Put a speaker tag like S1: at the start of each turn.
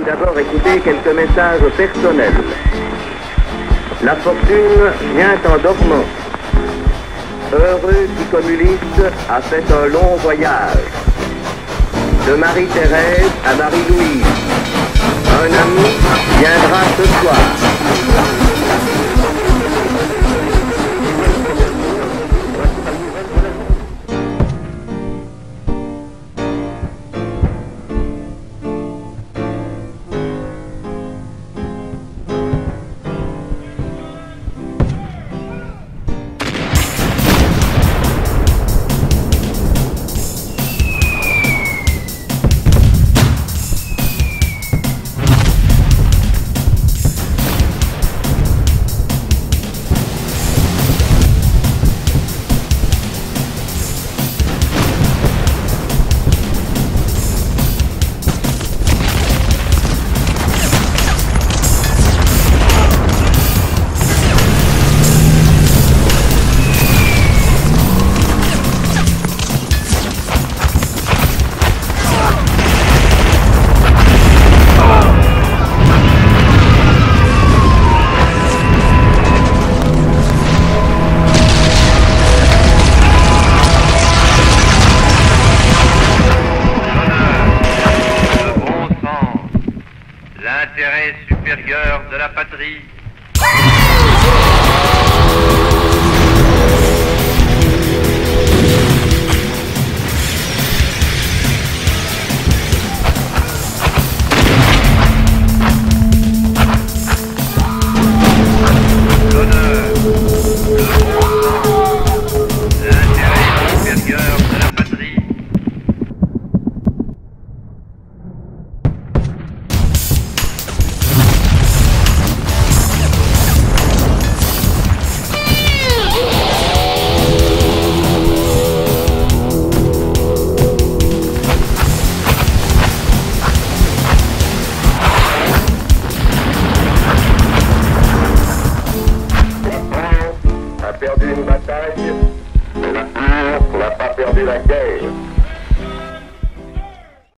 S1: tout d'abord écouter quelques messages personnels. La fortune vient en dormant. Heureux qui communiste a fait un long voyage. De Marie-Thérèse à Marie-Louise. Un ami viendra ce soir.
S2: L'intérêt supérieur de la patrie